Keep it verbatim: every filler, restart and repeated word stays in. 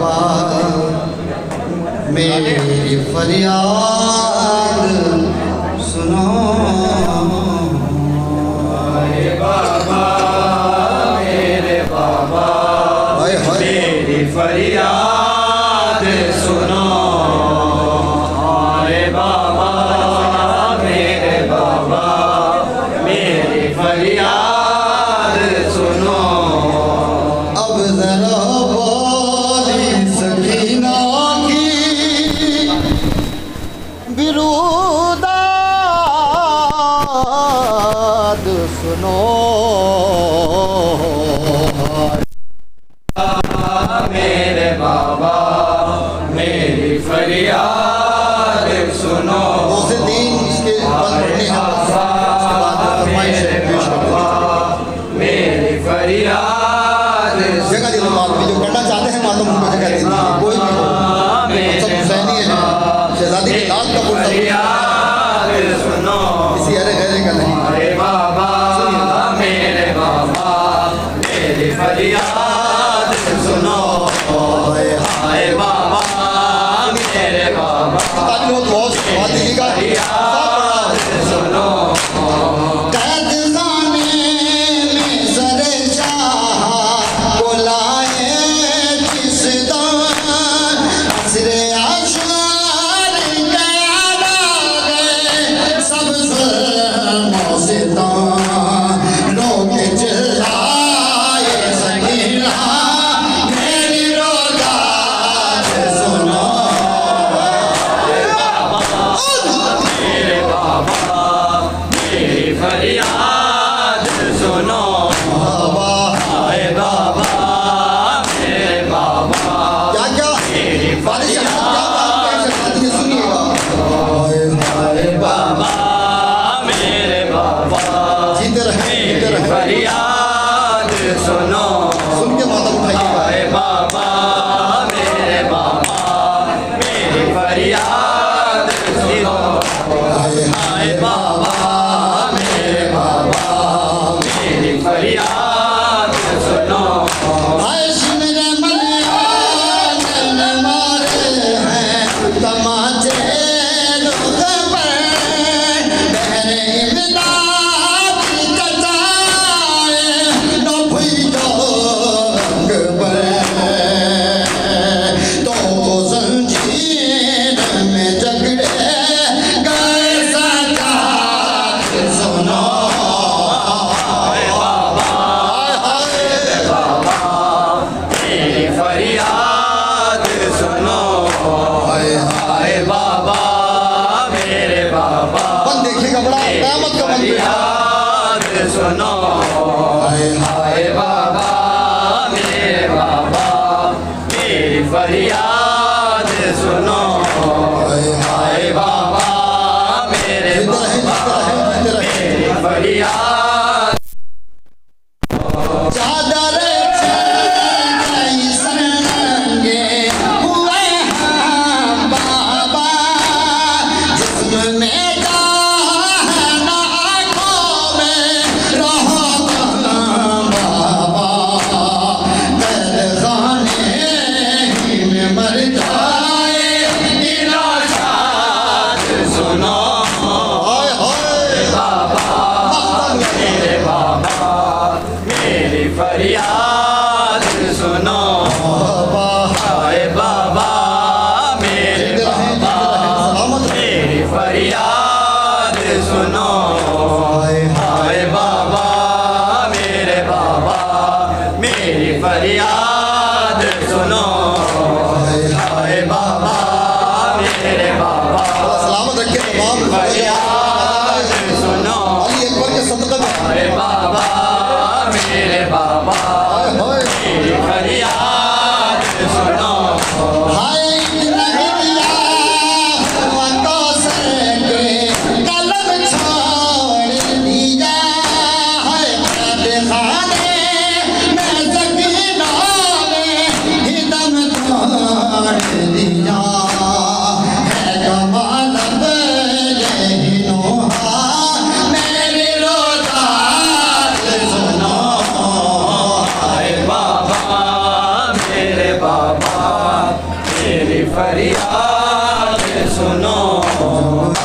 बाबा मेरी फरियाद सुनो। अरे बाबा मेरे बाबा मेरी फरियाद सुनो। अरे बाबा मेरे बाबा मेरी फरियाद सुनो। अब जरा बोली सकीना की बिरूदाद सुनो। मेरे बाबा मेरी फरियाद सुनो। उसे दिन इसके बाद पढ़ने हैं, उसके बाद फरमाइश है पेश करेंगे। मेरी फरियाद जगह दे दो बात भी, जो करना चाहते हैं मातम उनको जगह दे दीजिए, कोई भी हो। सब हुसैनी है, शहजादी के लाल का पुरसा सुनो। इसी अरे गहरे का नहीं। अरे बाबा मेरे बाबा मेरी फरियाद सुनो। हाय बाबा मेरे बाबा ताकि वो बहुत बात दीजिएगा सुनो। कैद खाने में सरे शाह बुलाए जिस दान असरे आशार गया सब मौसिदान रोके चिल्लाए सकीना मेरी रोदात सुनो। मेरे बाबा मेरी फरियाद सुनो। हाय बाबा मेरे बाबा क्या क्या मेरी फरियाद सुनिएगा। हाय बाबा मेरे बाबा जीते रहे जीते मेरी रहे फरियाद सुनो। सुन के माता उठाइएगा। हाय बाबा मेरे बाबा मेरी फरियाद सुनो। हाय बाबा मेरे बाबा मेरी फरियाद सुनो। हाय सिमरे मलियान मारे हैं तमाचे रुख पर बहरे इमदाद कचाए न भुइयो रंग पर तो जंजीर में जकड़े गए सजाद सुनो। हाय बाबा मेरे बाबा मेरी फरियाद सुनो। हाय बाबा मेरे बाबा बन देखिएगा बड़ा क़यामत का मंदिर है। फरियाद सुनो। हाय बाबा मेरे बाबा मेरी फरियाद सुनो। हाय बाबा मेरे जिंदा रहे बाबा जिंदा रहे जिंदा रहे। मेरी फरियाद चादर छाई संगे हुए हैं बाबा जिस्म में जान आँखों में रहो बाबा कैद खाने ही में मर जाए फरियाद सुनो।